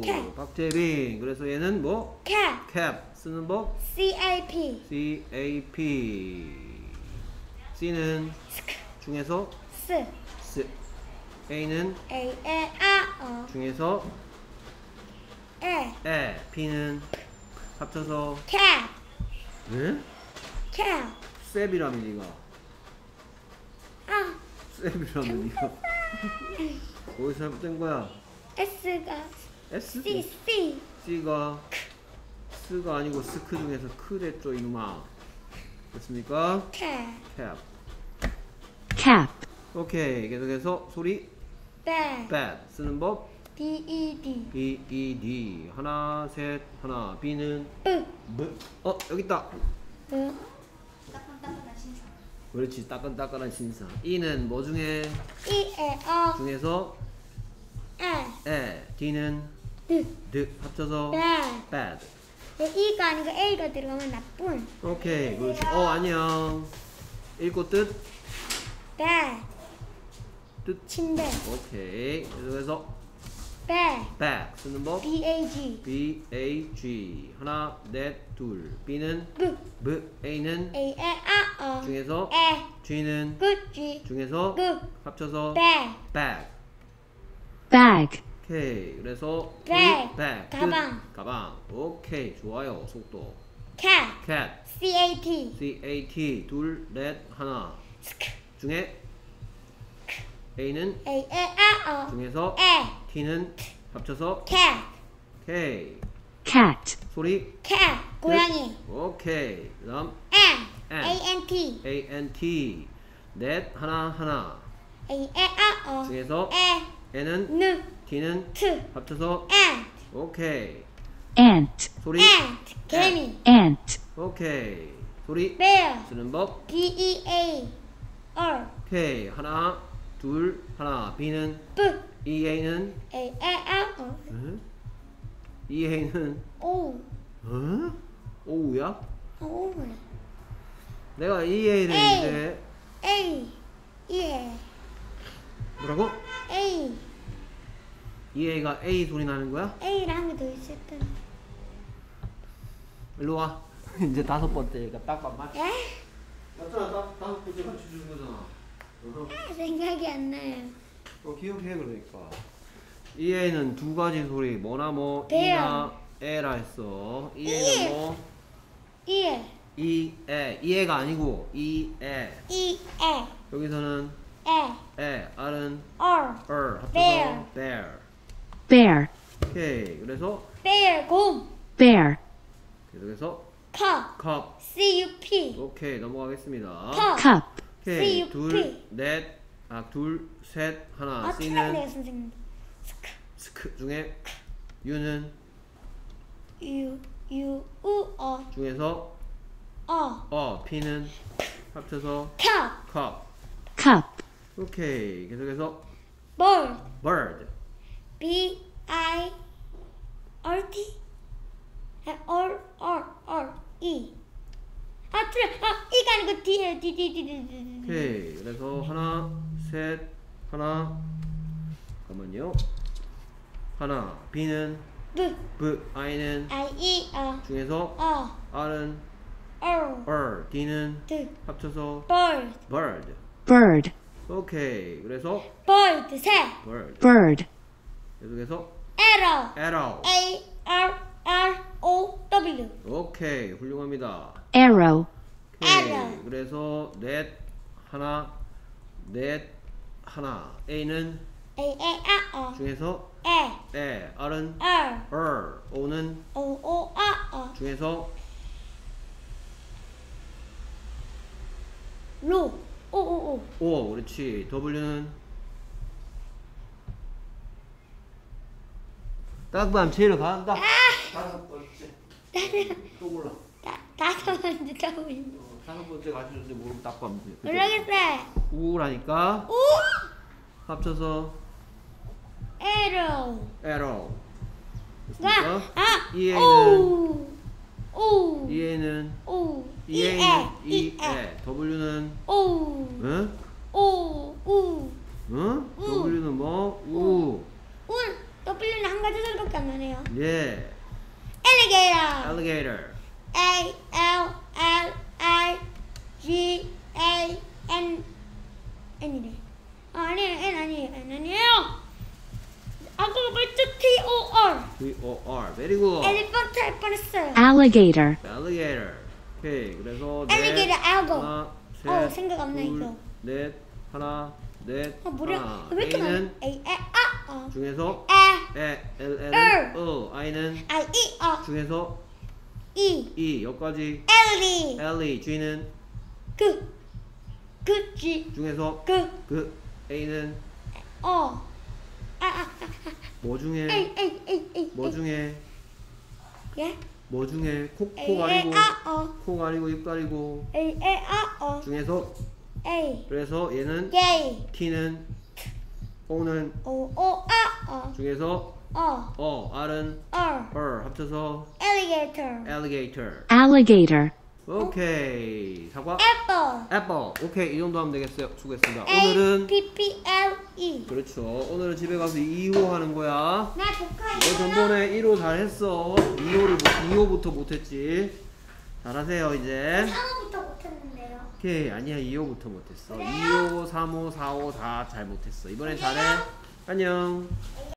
캡. 박재빈. 그래서 얘는 뭐? 캡. 캡. 쓰는 법? CAP. CAP. C는 중에서 스. S. A는 AAR. 중에서 에. 에. P는 합쳐서 캡. 네? 캡. 셉이라며 니가. 아. 셉이라며 니가. 어디서 잘못된 거야? S가 S? C. C가 스가 아니고 스크 중에서 크 됐죠 이놈아. 됐습니까? 캡. 캡. cap, 오케이. 계속해서 소리 bed. bed 쓰는 법 BED. BED. 하나 셋 하나. B는 B. 여기 있다. B. 그렇지. 따끈따끈한 신상. E는 뭐 중에 EAR. 중에서 에. D는 D. 합쳐서 bed. bad. E가 아니고 A가 들어가면 나쁜. 오케이. 그렇지. 안녕. 읽고 뜻 bed. 뜻. 침대. 오케이. 계속해서 bed. bag 쓰는 법 BAG. BAG. 하나 넷 둘. B는 B. A는 AAR. 중에서 에. G는 Good G. 중에서 Good. 합쳐서 bed. bag. bag, 오케이. 그래서 bag. bag. 가방. 가방. 오케이. 좋아요. 속도. cat. cat. CAT. CAT. 둘 넷 하나. 중에 A는 AAR. 중에서 에. T는 합쳐서 cat. K. cat, 소리 cat. 고양이. 오케이. 그다음 N. ANT. ANT. 넷 하나 하나. AAR. 중에서 에. N은 N. T는 T. 합쳐서 Ant. 오케이. ant, 소리 Ant. 개미. ant, 오케이. 소리 bear. 쓰는 법 BEAR. 오케이. 하나 둘 하나. B는 B. EA는 AAR. EA는 O. 오우야? O. 내가 EA를 A. 이제 A. 예. 뭐라고? A. EA가 A 소리 나는 거야? A랑 한 개 더 있을 텐데. 일로 와. 이제 다섯 번째니까 딱밤만. 예? 맞잖아. 다섯 번째 같이 주는 거잖아. 생각이 안 나요. 기억해 그러니까. EA는 두 가지 소리 뭐나 뭐 배요. E나 에라 했어. EA는 뭐 예. EA가 아니고 EA. E. A. 여기서는 A. R은 R. 합쳐서 bear. bear. bear, 오케이. 그래서 bear. 곰. bear, 계속해서 cup. cup. CUP. 오케이. 넘어가겠습니다. cup. cup, 오케이. CUP. 둘 셋 하나. 아, 틀렸네요, C는 선생님. 스크 중에 U는 U. U. U. 중에서 P는 합쳐서 cup. cup. cup, 오케이. 계속해서 bird. bird. B. I. R. T. R. E. 아, 틀려. E가 아니고 D예요. D. 오케이. 그래서 하나 셋 하나. 잠깐만요. 하나. B는 B. I는 I. E. 중에서 R은 R. D는 D. 합쳐서 bird. bird. bird, 오케이. 그래서 bird. 새. bird. bird, 계속해서 arrow. arrow. ARROW. 오케이. 훌륭합니다. arrow, 오케이. arrow. 그래서 넷 하나 A는 AAR. 중에서 A. R은 R. O는 OOR. 중에서 로. 오오오. O. 그렇지. W는 딱밤 제일 간다. 다섯 번째. 또 몰라. 다섯 번째 W. 다섯 번째 가르쳤는데 모르면 딱밤. 모르겠어요. 우라니까 오. 합쳐서 arrow. arrow. 아. 됐습니까? EA는 오. EA는 오. EA는 E. W는 오. 응? 오. 우. 응? W는 뭐? 우. 운. W. 필리는 한 가지 소리밖에 안 나네요. 예. alligator. alligator. A L L I G A N N이래. 아니에요. N 아니에요. N 아니에요. 아까 말했죠? T O R. V-O-R. very good. 엘리펀트 할 뻔했어요. alligator, alligator. 오케이. 그래서 alligator, algo. 하나, 셋, 생각 안 나, 둘, 이거. 넷, 하나, 넷, 뭐야? 하나. 왜 이렇게 A는 많아? A, 중에서 에, L은 I는 I, E, 중에서 E, E 여기까지 Ellie, L, G는 G, 중에서 그 A는 뭐 중에 A, 뭐 중에 예? 뭐 중에 코 A, 가리고 A, 코 가리고 입 가리고 A, 중에서 A, 그래서 얘는 Yay, T는 O는 O, 중에서 R은 R, 합쳐서 alligator, alligator. alligator, 오케이. 사과 apple, 애플. 오케이. 이 정도 하면 되겠어요. 수고했습니다. A, 오늘은 P, P, L, E. 그렇죠. 오늘은 집에 가서 2호 하는 거야. 나 조카 너 전번에 1호 잘했어. 2호부터 못했지. 잘하세요 이제. 3호부터 못했는데요. 오케이. 아니야 2호부터 못했어. 그래요? 2호, 3호, 4호 다 잘 못했어. 이번엔 잘해. 안녕.